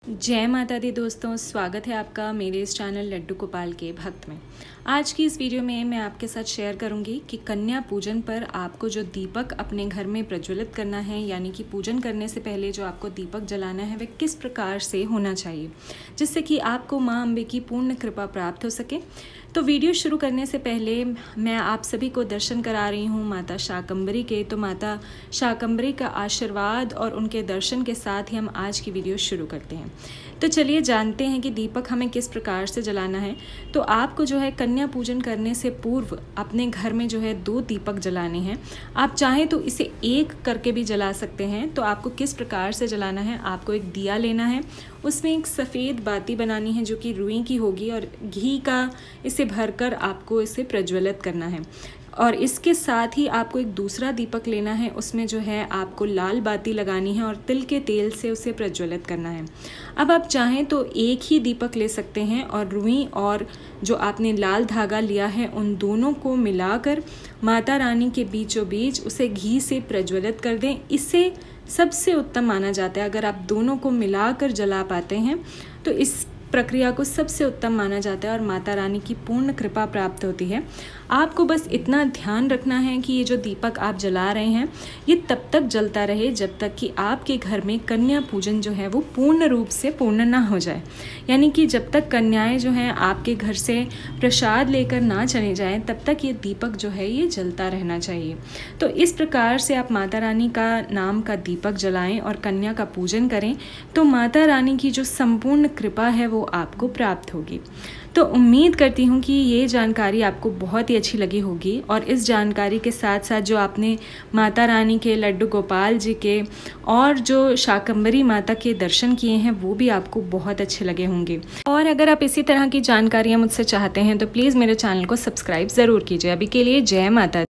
जय माता दी दोस्तों, स्वागत है आपका मेरे इस चैनल लड्डू गोपाल के भक्त में। आज की इस वीडियो में मैं आपके साथ शेयर करूंगी कि कन्या पूजन पर आपको जो दीपक अपने घर में प्रज्वलित करना है, यानी कि पूजन करने से पहले जो आपको दीपक जलाना है वह किस प्रकार से होना चाहिए, जिससे कि आपको माँ अम्बे की पूर्ण कृपा प्राप्त हो सके। तो वीडियो शुरू करने से पहले मैं आप सभी को दर्शन करा रही हूँ माता शाकंभरी के। तो माता शाकंभरी का आशीर्वाद और उनके दर्शन के साथ ही हम आज की वीडियो शुरू करते हैं। तो चलिए जानते हैं कि दीपक हमें किस प्रकार से जलाना है। तो आपको जो है कन्या पूजन करने से पूर्व अपने घर में जो है 2 दीपक जलाने हैं। आप चाहें तो इसे एक करके भी जला सकते हैं। तो आपको किस प्रकार से जलाना है, आपको एक दिया लेना है, उसमें एक सफ़ेद बाती बनानी है जो कि रुई की होगी और घी का इसे भरकर आपको इसे प्रज्वलित करना है। और इसके साथ ही आपको एक दूसरा दीपक लेना है, उसमें जो है आपको लाल बाती लगानी है और तिल के तेल से उसे प्रज्वलित करना है। अब आप चाहें तो एक ही दीपक ले सकते हैं और रुई और जो आपने लाल धागा लिया है उन दोनों को मिलाकर माता रानी के बीचों बीच उसे घी से प्रज्वलित कर दें। इससे सबसे उत्तम माना जाता है। अगर आप दोनों को मिलाकर जला पाते हैं तो इस प्रक्रिया को सबसे उत्तम माना जाता है और माता रानी की पूर्ण कृपा प्राप्त होती है। आपको बस इतना ध्यान रखना है कि ये जो दीपक आप जला रहे हैं ये तब तक जलता रहे जब तक कि आपके घर में कन्या पूजन जो है वो पूर्ण रूप से पूर्ण ना हो जाए। यानी कि जब तक कन्याएं जो हैं आपके घर से प्रसाद लेकर ना चले जाएं तब तक ये दीपक जो है ये जलता रहना चाहिए। तो इस प्रकार से आप माता रानी का नाम का दीपक जलाएं और कन्या का पूजन करें तो माता रानी की जो संपूर्ण कृपा है वो आपको प्राप्त होगी। तो उम्मीद करती हूँ कि ये जानकारी आपको बहुत ही अच्छी लगी होगी और इस जानकारी के साथ साथ जो आपने माता रानी के, लड्डू गोपाल जी के और जो शाकंभरी माता के दर्शन किए हैं वो भी आपको बहुत अच्छे लगे होंगे। और अगर आप इसी तरह की जानकारियाँ मुझसे चाहते हैं तो प्लीज़ मेरे चैनल को सब्सक्राइब ज़रूर कीजिए। अभी के लिए जय माता दी।